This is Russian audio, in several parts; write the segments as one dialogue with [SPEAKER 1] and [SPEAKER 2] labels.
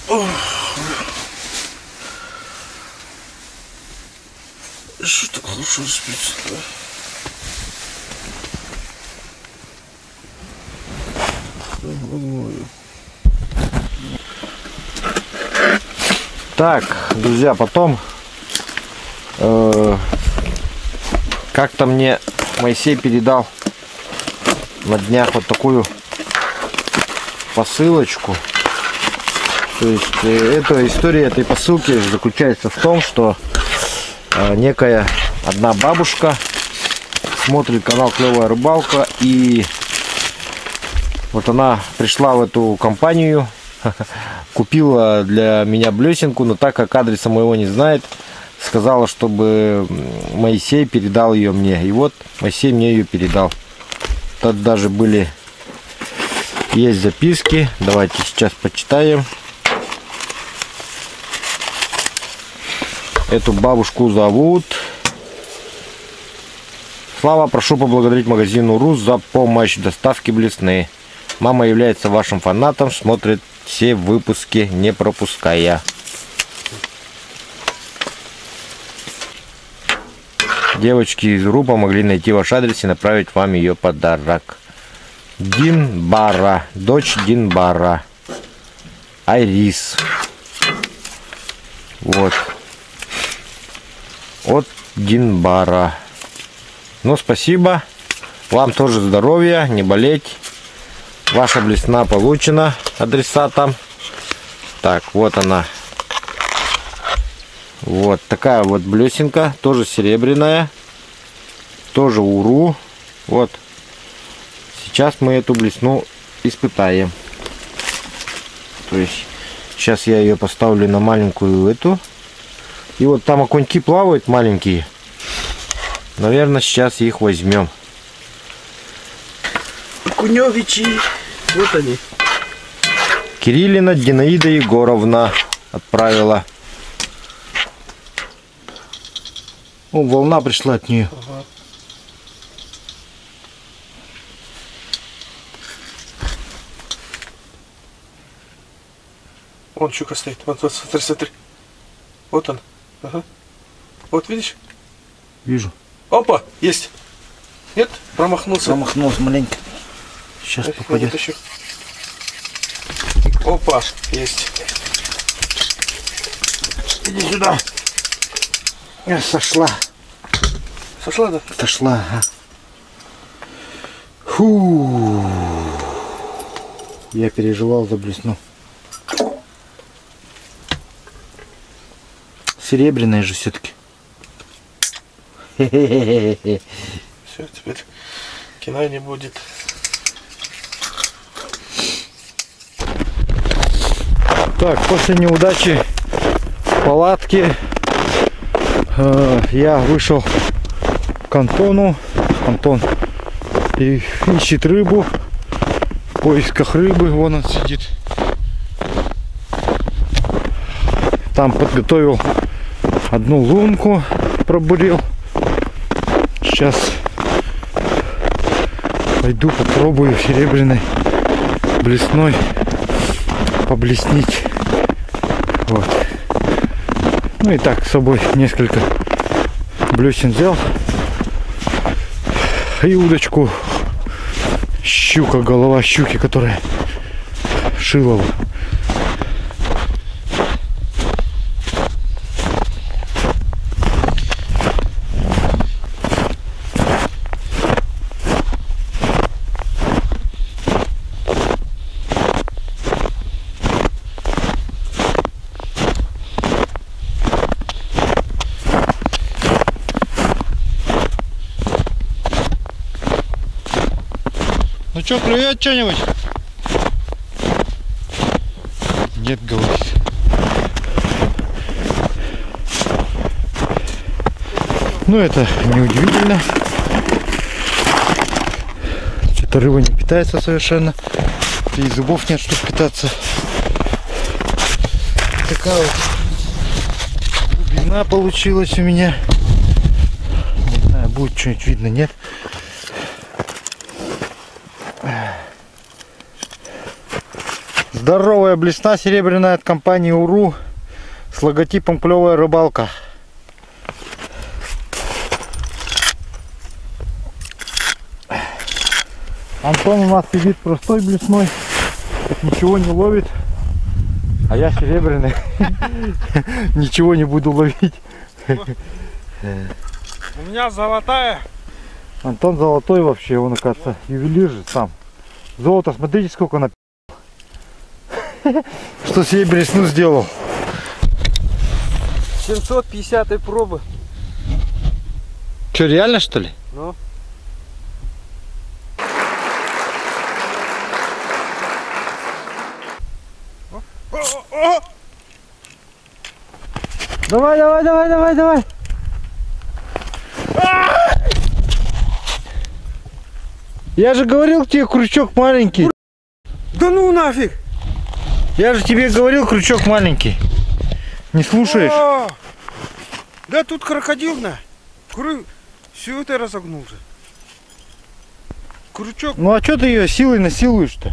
[SPEAKER 1] Что так хорошо спится?
[SPEAKER 2] Так, друзья, потом как-то мне Моисей передал на днях вот такую посылочку. То есть эта история этой посылки заключается в том, что некая одна бабушка смотрит канал Клевая Рыбалка, и вот она пришла в эту компанию, купила для меня блесенку, но так как адреса моего не знает, сказала, чтобы Моисей передал ее мне. И вот Моисей мне ее передал. Тут даже есть записки. Давайте сейчас почитаем. Эту бабушку зовут Слава. Прошу поблагодарить магазину РУС за помощь в доставке блесны. Мама является вашим фанатом, смотрит все выпуски, не пропуская. Девочки из РУ помогли найти ваш адрес и направить вам ее подарок. Динбара, дочь Динбара, Айрис. Вот. От Динбара. Ну, спасибо. Вам тоже здоровья, не болеть. Ваша блесна получена адресатом. Так, вот она. Вот такая вот блесенка, тоже серебряная, тоже УРУ. Вот. Сейчас мы эту блесну испытаем. То есть сейчас я ее поставлю на маленькую эту. И вот там окуньки плавают маленькие. Наверное, сейчас их возьмем.
[SPEAKER 1] Окуневичи. Вот они.
[SPEAKER 2] Кириллина Динаида Егоровна отправила. О, волна пришла от нее.
[SPEAKER 1] Ага. Вон щука стоит. Вот, смотри, смотри. Вот он. Ага. Вот видишь?
[SPEAKER 2] Вижу.
[SPEAKER 1] Опа, есть. Нет? Промахнулся.
[SPEAKER 2] Промахнулся маленько. Сейчас попадет.
[SPEAKER 1] Еще. Опа, есть.
[SPEAKER 2] Иди сюда. Сошла.
[SPEAKER 1] Сошла, да?
[SPEAKER 2] Сошла. Ага. Фу. Я переживал за блесну. Серебряная же все-таки.
[SPEAKER 1] Все, теперь кино не будет.
[SPEAKER 2] Так, после неудачи в палатке я вышел к Антону. Антон ищет рыбу, в поисках рыбы. Вон он сидит. Там подготовил одну лунку, пробурил. Сейчас пойду попробую серебряной блесной поблеснить. Вот. Ну и так с собой несколько блесен взял. И удочку. Щука, голова щуки, которая шилова. Ну что, клюет что-нибудь? Нет, говорит. Ну это неудивительно. Что-то рыба не питается совершенно. И зубов нет, чтобы питаться. Такая вот глубина получилась у меня. Не знаю, будет что-нибудь видно, нет. С Здоровая блесна серебряная от компании УРУ с логотипом «Клевая рыбалка». Антон у нас сидит простой блесной, ничего не ловит, а я серебряный, ничего не буду ловить.
[SPEAKER 1] У меня золотая.
[SPEAKER 2] Антон золотой вообще, он, оказывается, ювелир же сам. Золото, смотрите, сколько напил. Что себе блесну сделал.
[SPEAKER 1] 750 пробы.
[SPEAKER 2] Что, реально, что ли?
[SPEAKER 1] Ну.
[SPEAKER 2] Давай, давай, давай, давай, давай. Я же говорил тебе, крючок маленький.
[SPEAKER 1] Да ну нафиг!
[SPEAKER 2] Я же тебе говорил, крючок маленький. Не слушаешь?
[SPEAKER 1] О! Да тут крокодил на. Все это разогнул же. Крючок.
[SPEAKER 2] Ну а что ты ее силой насилуешь-то?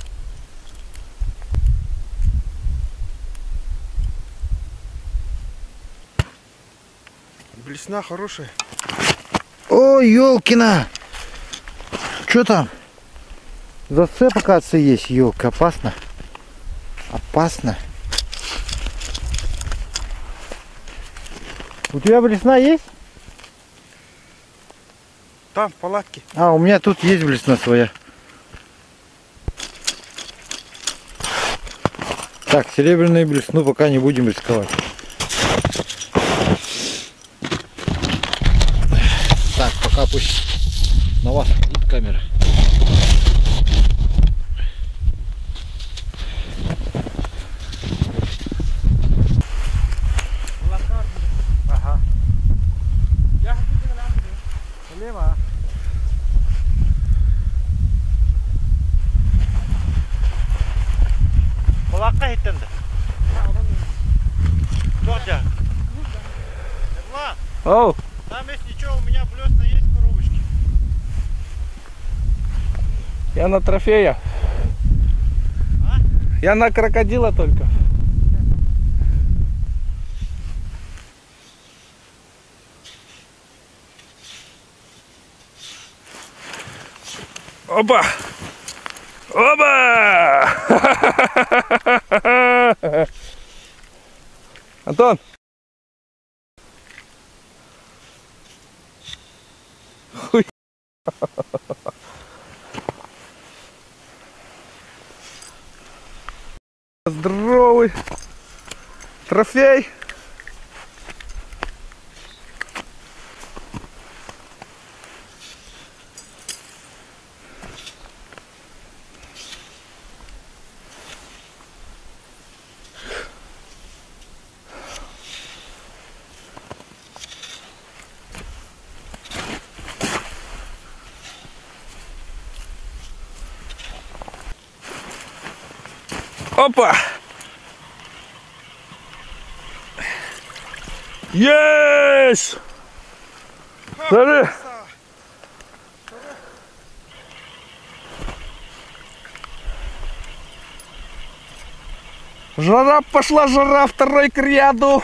[SPEAKER 1] Блесна хорошая.
[SPEAKER 2] О, ёлкина! Что там? Зацеп, оказывается, есть, ёлка, опасно. Опасно. У тебя блесна есть?
[SPEAKER 1] Там в палатке.
[SPEAKER 2] А, у меня тут есть блесна своя. Так, серебряную блесну пока не будем рисковать. Так, пока пусть на вас идет камера. Ага. Лево. Kulakka gittin de. Дядя.
[SPEAKER 1] Оу.
[SPEAKER 2] Там есть ничего, у меня блесна есть в коробочке.
[SPEAKER 1] Я на трофея.
[SPEAKER 2] А?
[SPEAKER 1] Я на крокодила только. Опа! Опа! Антон! Хуй. Здоровый трофей. Опа! Есть! Смотри! Жара пошла, жара, второй к ряду.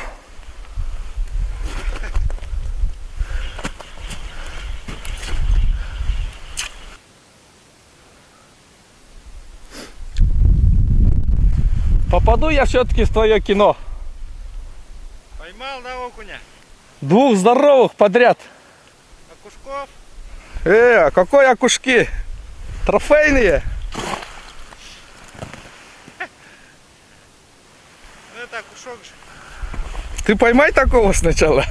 [SPEAKER 1] Попаду я все-таки в твое кино.
[SPEAKER 2] Поймал, да, окуня?
[SPEAKER 1] Двух здоровых подряд.
[SPEAKER 2] Окушков?
[SPEAKER 1] А какой окушки? Трофейные.
[SPEAKER 2] Ну это окушок же.
[SPEAKER 1] Ты поймай такого сначала.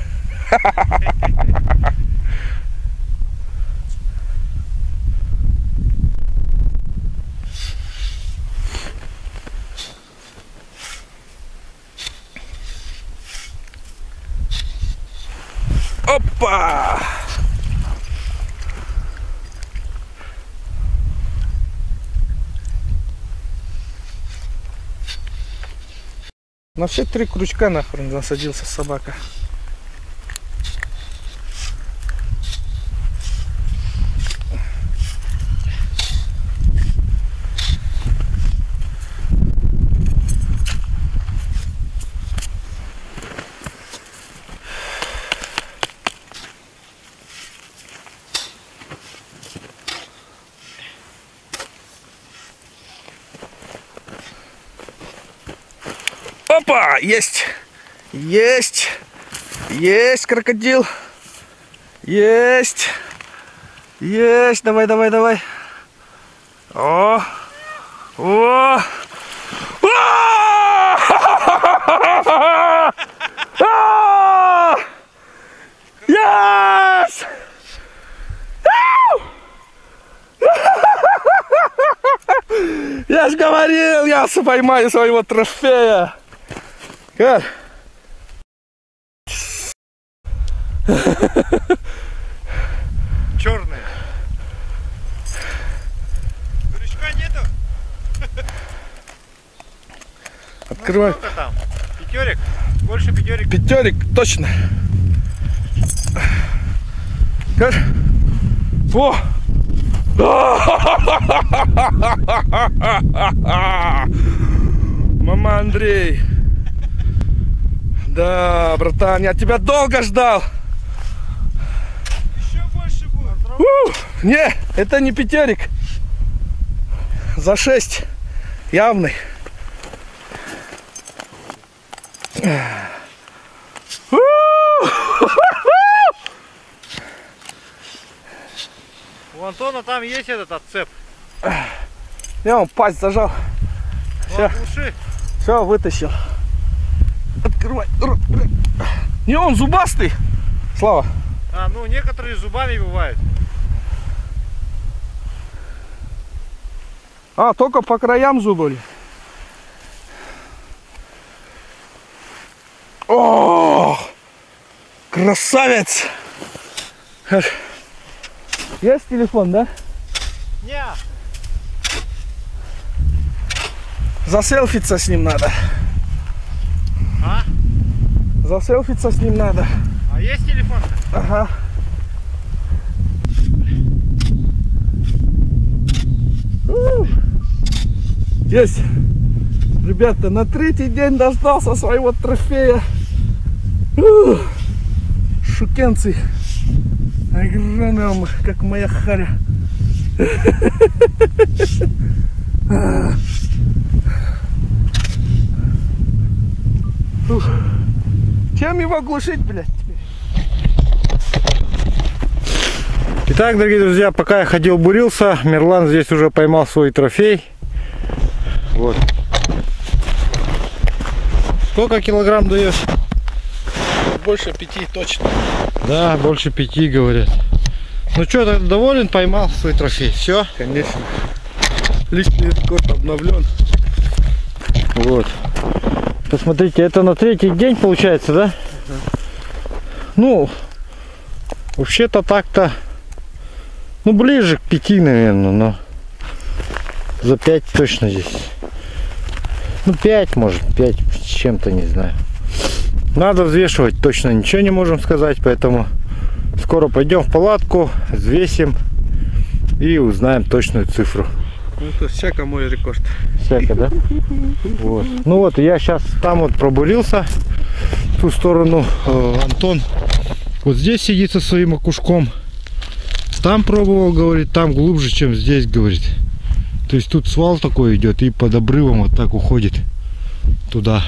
[SPEAKER 1] Опа! На все 3 крючка нахрен насадился собака. Опа! Есть! Есть! Есть крокодил! Есть! Есть! Давай, давай, давай! О! О! Yes! Я ж говорил, я поймаю своего трофея. Как?
[SPEAKER 3] Черные. Крючка нету?
[SPEAKER 1] Открывай.
[SPEAKER 3] Ну, сколько там? Пятерик? Больше пятерик?
[SPEAKER 1] Пятерик, точно. Как? Во! Мама Андрей. Да, братан, я тебя долго ждал.
[SPEAKER 3] Еще больше будет.
[SPEAKER 1] Не, это не пятерик. За 6. Явный.
[SPEAKER 3] У Антона там есть этот отцеп.
[SPEAKER 1] Я вам пасть зажал. Все,
[SPEAKER 3] Уши.
[SPEAKER 1] все, вытащил. Открывай. Не, он зубастый. Слава.
[SPEAKER 3] А, ну некоторые зубами бывают.
[SPEAKER 1] А, только по краям зубы. О, красавец! Есть телефон, да?
[SPEAKER 3] Не.
[SPEAKER 1] Заселфиться с ним надо.
[SPEAKER 3] А?
[SPEAKER 1] Заселфиться с ним надо.
[SPEAKER 3] А есть телефон-то?
[SPEAKER 1] Ага. Есть. Ребята, на 3-й день дождался своего трофея. Шукенцы. Огромный, как моя харя. Чем его глушить, блядь?
[SPEAKER 3] Итак, дорогие друзья, пока я ходил бурился, Мирлан здесь уже поймал свой трофей. Вот. Сколько килограмм даешь?
[SPEAKER 1] Больше 5 точно.
[SPEAKER 3] Да, больше 5, говорят. Ну что, ты доволен, поймал свой трофей? Все?
[SPEAKER 1] Конечно. Личный рекорд обновлен.
[SPEAKER 3] Вот. Посмотрите, это на 3-й день получается, да? Ну, вообще-то так-то, ну, ближе к 5, наверное, но за 5 точно здесь. Ну, 5, может, 5 с чем-то, не знаю. Надо взвешивать, точно ничего не можем сказать, поэтому скоро пойдем в палатку, взвесим и узнаем точную цифру.
[SPEAKER 1] Ну, то всяко мой рекорд.
[SPEAKER 3] Всяко, да? Вот. Ну вот, я сейчас там вот пробурился, в ту сторону. Антон вот здесь сидит со своим окушком. Там пробовал, говорит, там глубже, чем здесь, говорит. То есть тут свал такой идет и под обрывом вот так уходит туда.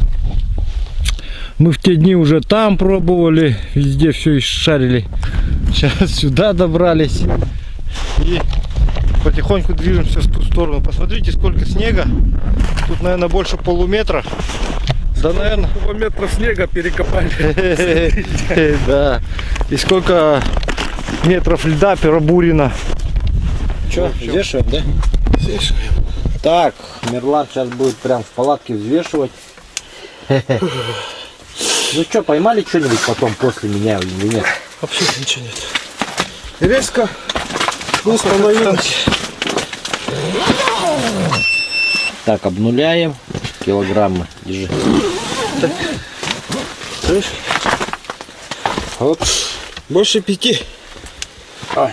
[SPEAKER 3] Мы в те дни уже там пробовали, везде все исшарили. Сейчас сюда добрались и потихоньку движемся в ту сторону. Посмотрите, сколько снега. Тут, наверное, больше полуметра. Да, наверное,
[SPEAKER 1] Километров снега перекопали.
[SPEAKER 3] да. И сколько метров льда пробурено.
[SPEAKER 2] Что, взвешиваем, да?
[SPEAKER 1] Взвешиваем.
[SPEAKER 2] Так, Мирлан сейчас будет прям в палатке взвешивать. Ну что, поймали что-нибудь потом после меня или нет?
[SPEAKER 1] Вообще ничего нет. Резко. Ну, становилось.
[SPEAKER 2] Так, обнуляем. Килограммы. Держи.
[SPEAKER 1] Слышь?
[SPEAKER 2] Вот.
[SPEAKER 1] Больше 5.
[SPEAKER 2] Ой.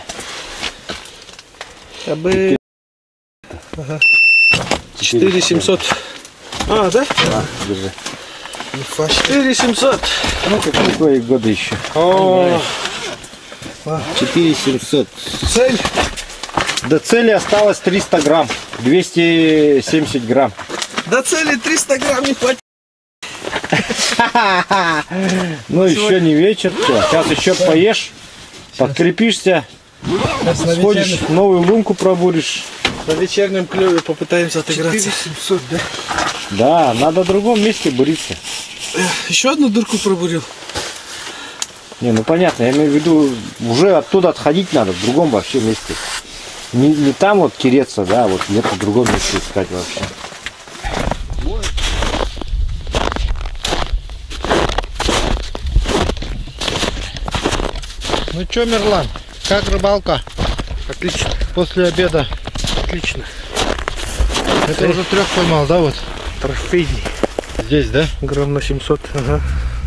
[SPEAKER 1] Я бы... Ага. 4700. А, да?
[SPEAKER 2] Да, держи.
[SPEAKER 1] 4700.
[SPEAKER 2] Ну, какие годы еще?
[SPEAKER 1] О,
[SPEAKER 2] 4700.
[SPEAKER 1] цель.
[SPEAKER 3] До цели осталось 300 грамм. 270 грамм.
[SPEAKER 1] До цели 300 грамм не хватит.
[SPEAKER 3] Ну еще не вечер, сейчас еще поешь, подкрепишься, сходишь, новую лунку пробуришь.
[SPEAKER 1] На вечернем клеве попытаемся отыграться.
[SPEAKER 2] 4700, да?
[SPEAKER 3] Да, надо в другом месте буриться.
[SPEAKER 1] Еще одну дырку пробурил.
[SPEAKER 3] Не, ну понятно, я имею в виду, уже оттуда отходить надо, в другом вообще месте. Не там вот тереться, да, вот где-то в другом месте искать вообще. Ну чё, Мирлан, как рыбалка?
[SPEAKER 1] Отлично.
[SPEAKER 3] После обеда.
[SPEAKER 1] Отлично.
[SPEAKER 3] Это уже 3 поймал, да, вот?
[SPEAKER 1] Трофейный.
[SPEAKER 3] Здесь, да?
[SPEAKER 1] Грамм на 700. Ага.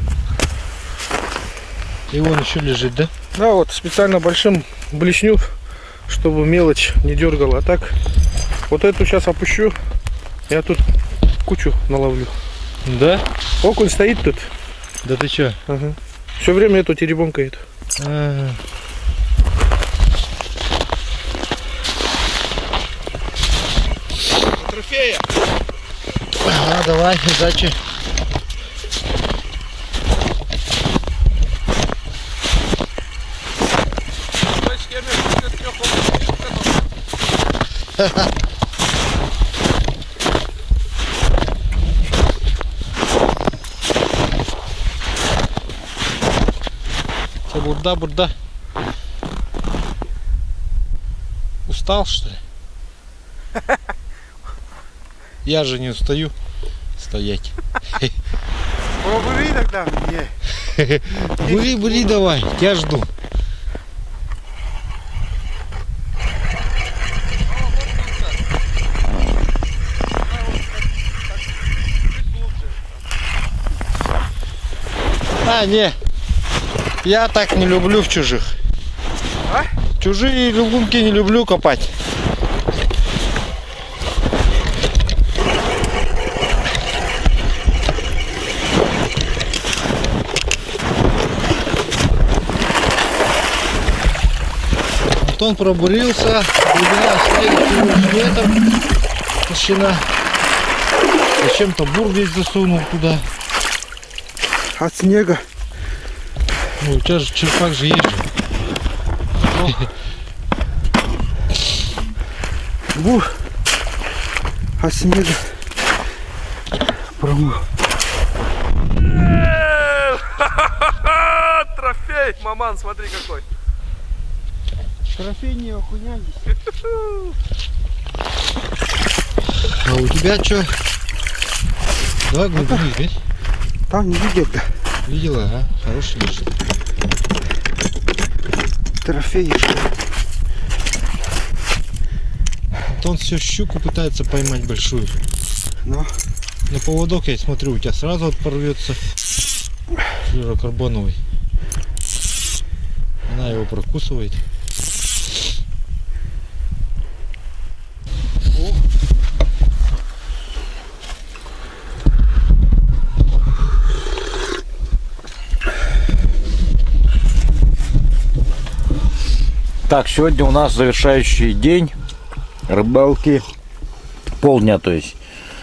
[SPEAKER 3] И вон еще лежит, да?
[SPEAKER 1] Да, вот специально большим блесню, чтобы мелочь не дергала. А так, вот эту сейчас опущу. Я тут кучу наловлю.
[SPEAKER 3] Да?
[SPEAKER 1] Окунь стоит тут.
[SPEAKER 3] Да ты чё?
[SPEAKER 1] Ага. Все время эту теребонкает.
[SPEAKER 3] А.
[SPEAKER 1] Трофея.
[SPEAKER 3] А, давай, удачи. Что, бурда? Устал, что ли? Я же не устаю стоять.
[SPEAKER 1] Побури тогда мне.
[SPEAKER 3] Бури, давай, я жду. А, не, я так не люблю в чужих.
[SPEAKER 1] А?
[SPEAKER 3] Чужие лунки не люблю копать. Он пробурился, глубина стоит метр, толщина. Зачем-то бур весь засунул туда.
[SPEAKER 1] От снега.
[SPEAKER 3] Ну, у тебя же черпак же есть же.
[SPEAKER 1] Бур. От снега. Промыл. Трофей, маман, смотри какой.
[SPEAKER 2] Трофей не окуня.
[SPEAKER 3] А у тебя что? Давай глубины, видишь?
[SPEAKER 2] Там не видел, да.
[SPEAKER 3] Видела, а? Хороший лежит.
[SPEAKER 2] Трофей.
[SPEAKER 3] Вот он все щуку пытается поймать большую.
[SPEAKER 2] Но
[SPEAKER 3] На поводок я смотрю, у тебя сразу вот порвется флюорокарбоновый. Она его прокусывает. Так, сегодня у нас завершающий день рыбалки, полдня, то есть.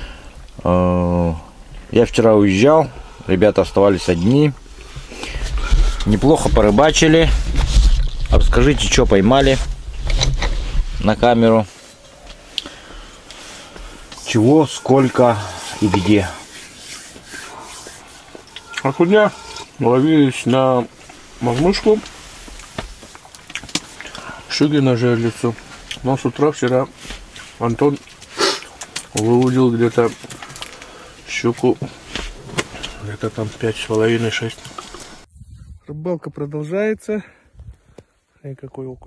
[SPEAKER 3] Я вчера уезжал, ребята оставались одни, неплохо порыбачили. Расскажите, что поймали на камеру, чего, сколько и где.
[SPEAKER 1] Окуня ловились на мормышку, щуки на жерлицу. Но с утра вчера Антон выудил где-то щуку, где-то там 5,5-6. Рыбалка продолжается. Эй, какой окунь.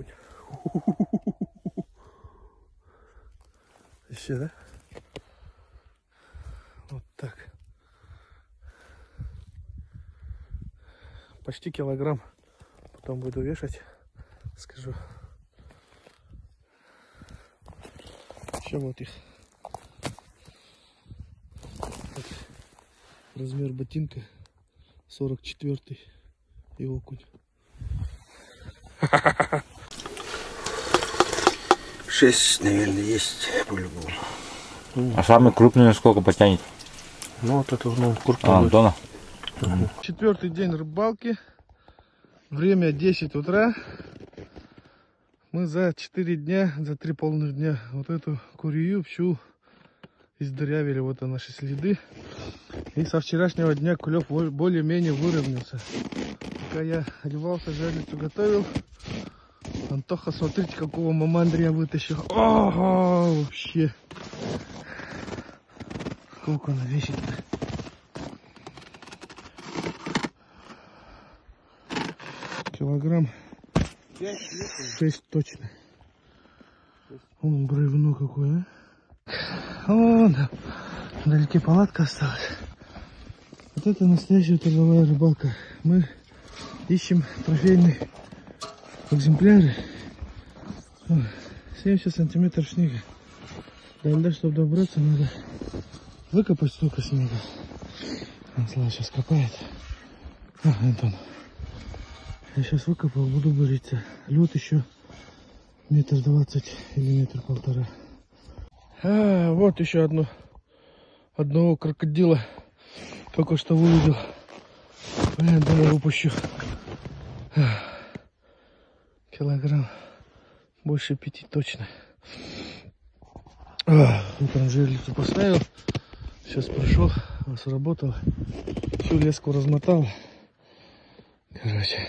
[SPEAKER 1] Еще, да? Вот так. Почти килограмм. Потом буду вешать. Скажу. Еще вот их. Так. Размер ботинка 44 и окунь.
[SPEAKER 2] 6, наверное, есть по-любому.
[SPEAKER 3] А самый крупный сколько потянет?
[SPEAKER 1] Ну вот это, ну, крупный.
[SPEAKER 3] Антона?
[SPEAKER 1] Четвертый день рыбалки. Время 10 утра. Мы за 4 дня, за 3 полных дня вот эту курию всю издырявили. Вот наши следы. И со вчерашнего дня клев более-менее выровнялся. Пока я одевался, жерлицу готовил, Антоха, смотрите, какого мамандрия вытащил. Ого, вообще. Сколько она весит-то? Килограмм 6 точно. Вон бревно какое, а? Вон там вдалеке палатка осталась. Вот это настоящая торговая рыбалка. Мы ищем трофейные экземпляры. 70 сантиметров снега. До льда, чтобы добраться, надо выкопать столько снега. Слава сейчас копает. Антон. Я сейчас выкопал, буду буриться. Лед еще 1,20 м или 1,5 м. Вот еще одного крокодила только что выловил. Блин, думаю, упущу. Килограмм больше 5 точно. Утром жерлицу поставил. Сейчас пришел, сработал. Всю леску размотал. Короче.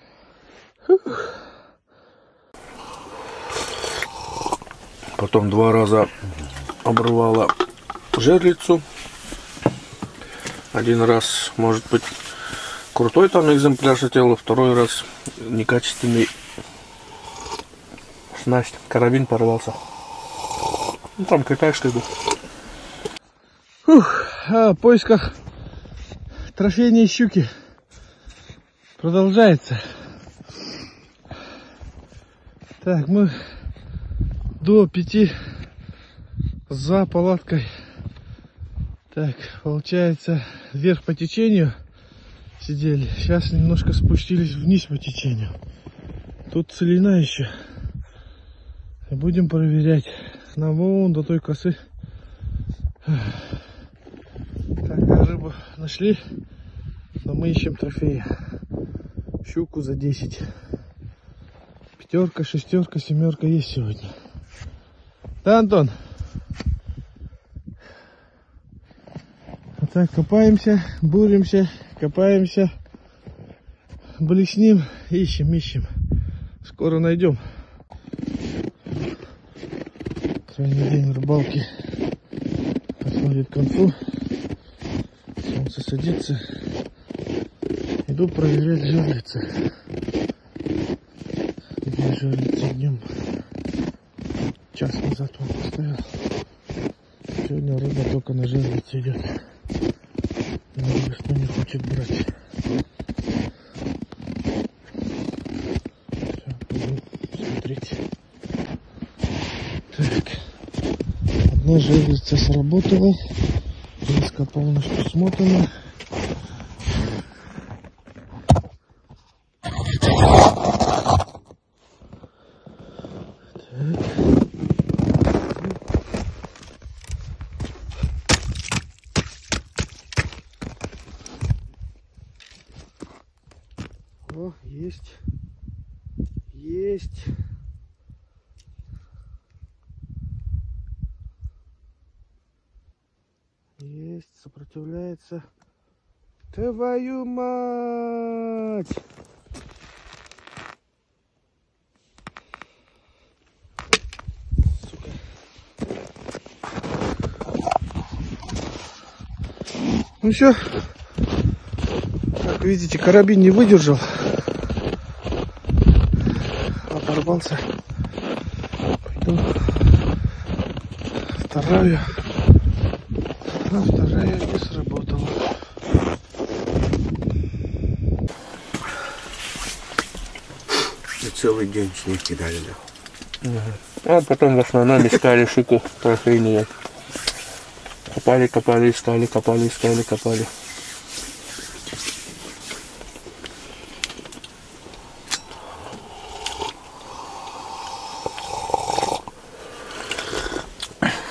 [SPEAKER 4] Потом 2 раза обрывала жерлицу. 1 раз, может быть, крутой там экземпляр хотел, 2-й раз некачественный снасть, карабин порвался. Ну, там китайский был.
[SPEAKER 1] В поисках трофейной щуки продолжается. Так, мы до 5 за палаткой. Так, получается, вверх по течению сидели. Сейчас немножко спустились вниз по течению. Тут целина еще. И будем проверять. Нам вон до той косы. Так, рыбу нашли. Но мы ищем трофеи. Щуку за 10. 5, 6, 7 есть сегодня. Да, Антон? Вот так копаемся, буримся, копаемся, блесним, ищем. Скоро найдем. Сегодня день рыбалки подходит к концу. Солнце садится. Иду проверять жерлицы. Две жерлицы днем. Час назад он поставил. Сегодня рыба только на жерлице идет. Никто не хочет брать. Все, буду смотреть. Так. Одна жерлица сработала. Леска полностью смотана. О, есть. Есть, сопротивляется. Твою мать! Сука. Ну все. Как видите, карабин не выдержал. Оторвался. Пойду вторая. А вторая не сработала.
[SPEAKER 4] И целый день снег кидали, да. А потом в основном искали щуку трофейные. Копали, искали.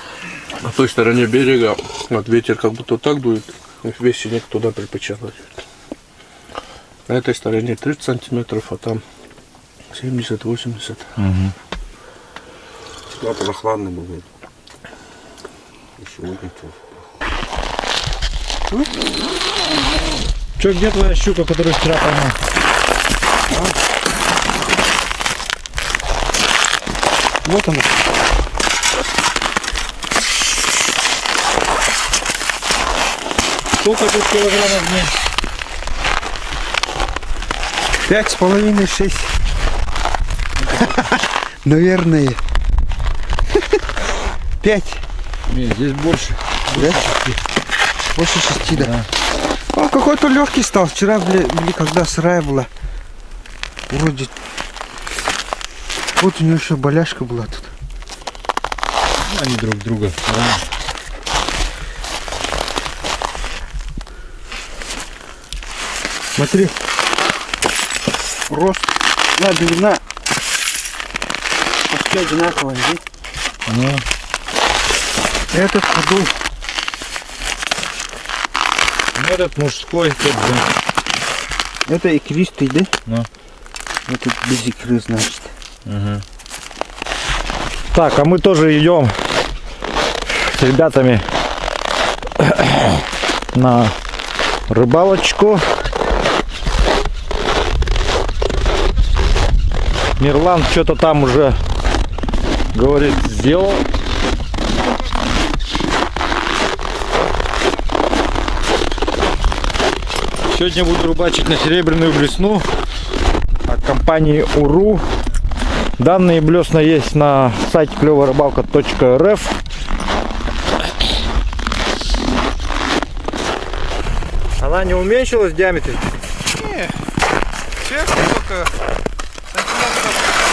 [SPEAKER 4] На той стороне берега вот ветер как будто так дует, весь снег туда припечатывает. На этой стороне 30 сантиметров, а там 70-80.
[SPEAKER 3] Угу.
[SPEAKER 2] Ну, прохладно будет. И сегодня тоже.
[SPEAKER 3] Че, где твоя щука, которую вчера поймал?
[SPEAKER 1] Вот она.
[SPEAKER 3] Сколько тут килограммов в ней?
[SPEAKER 1] 5,5-6. Наверное. 5.
[SPEAKER 3] Нет, здесь больше.
[SPEAKER 1] Да? Больше 6, да. А какой-то легкий стал. Вчера, когда сырая была. Вроде. Вот у него еще боляшка была тут.
[SPEAKER 3] Они друг друга. Да.
[SPEAKER 1] Смотри. Рост. Да, длина. Почти одинаковая, видишь?
[SPEAKER 3] Ну.
[SPEAKER 1] Этот подул.
[SPEAKER 3] Этот мужской, тот женский.
[SPEAKER 1] Это икристый, да?
[SPEAKER 3] Ну.
[SPEAKER 1] Этот без икры, значит.
[SPEAKER 3] Угу. Так, а мы тоже идем с ребятами на рыбалочку. Мирлан что-то там уже, говорит, сделал. Сегодня буду рыбачить на серебряную блесну от компании УРУ. Данные блесна есть на сайте клёвая-рыбалка.рф. Она не уменьшилась в диаметре?
[SPEAKER 1] Не, сверху только сантиметров.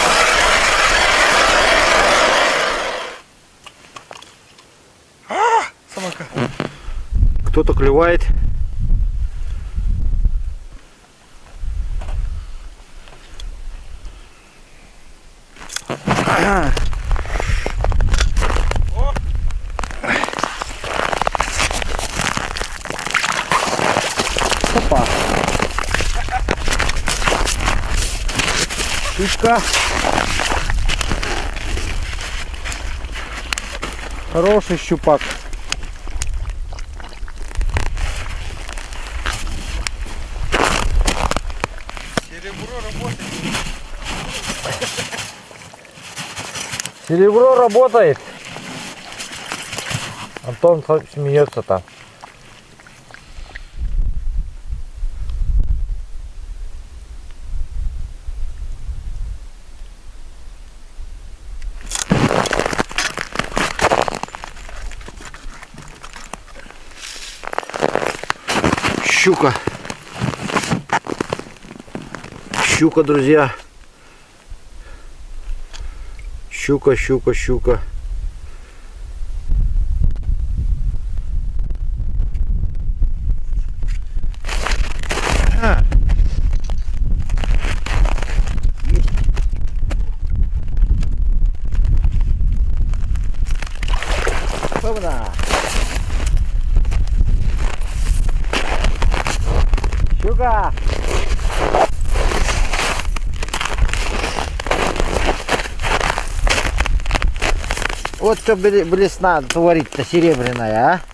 [SPEAKER 1] Собака.
[SPEAKER 3] Кто-то клевает. Опа. Щучка. Хороший щупак.
[SPEAKER 1] Серебро работает.
[SPEAKER 3] Серебро работает. Антон смеется там. Щука. Щука, друзья. Щука, щука, щука. Опа-на. Щука. Вот что блесна творит-то серебряная, а?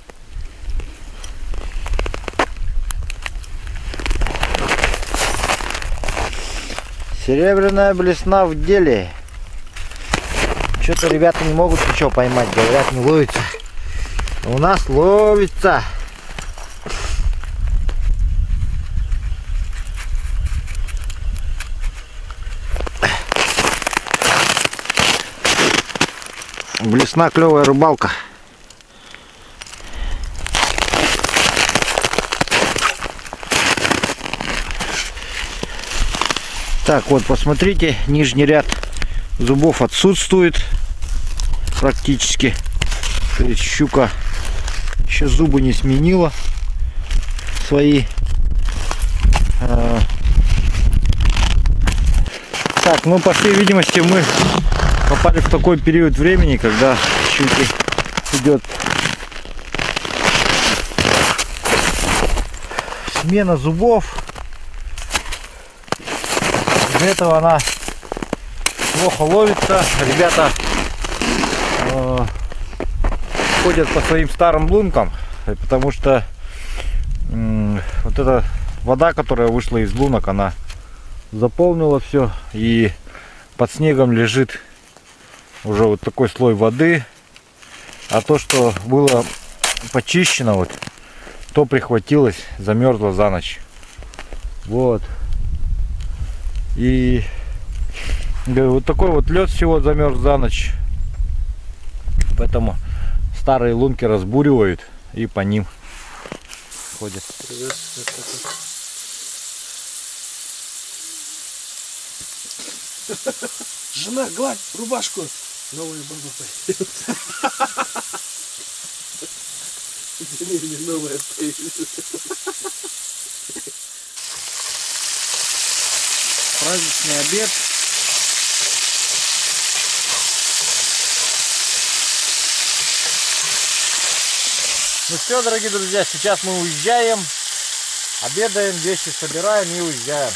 [SPEAKER 3] Серебряная блесна в деле. Что-то ребята не могут ничего поймать, говорят, не ловится. У нас ловится. Блесна, клевая рыбалка. Так, вот посмотрите, нижний ряд зубов отсутствует практически. То есть щука еще зубы не сменила свои. Так, ну по всей видимости мы попали в такой период времени, когда щуки идет смена зубов. Из-за этого она плохо ловится. Ребята ходят по своим старым лункам, потому что вот эта вода, которая вышла из лунок, она заполнила все, и под снегом лежит уже вот такой слой воды, а то, что было почищено, вот, то прихватилось, замерзло за ночь. Вот. И вот такой вот лед всего замерз за ночь. Поэтому старые лунки разбуривают и по ним ходят.
[SPEAKER 1] Жена, гладь рубашку. Новая баба появилась. Новая появилась. Праздничный обед.
[SPEAKER 3] Ну все, дорогие друзья, сейчас мы уезжаем, обедаем, вещи собираем и уезжаем.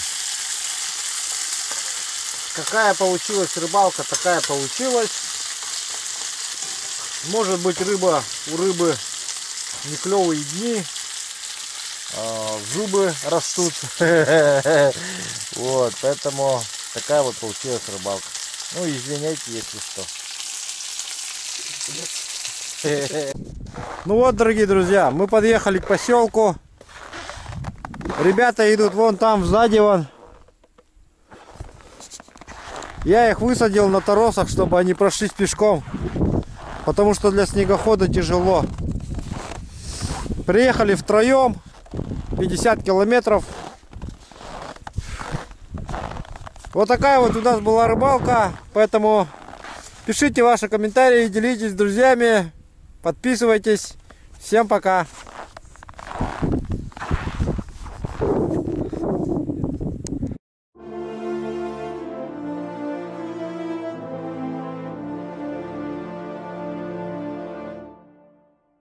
[SPEAKER 3] Какая получилась рыбалка, такая получилась. Может быть, у рыбы не клевые дни, зубы растут. Вот, поэтому такая вот получилась рыбалка. Ну, извиняйте, если что. Ну вот, дорогие друзья, мы подъехали к поселку. Ребята идут вон там сзади вон. Я их высадил на торосах, чтобы они прошлись пешком, потому что для снегохода тяжело. Приехали втроем, 50 километров. Вот такая вот у нас была рыбалка, поэтому пишите ваши комментарии, делитесь с друзьями, подписывайтесь. Всем пока!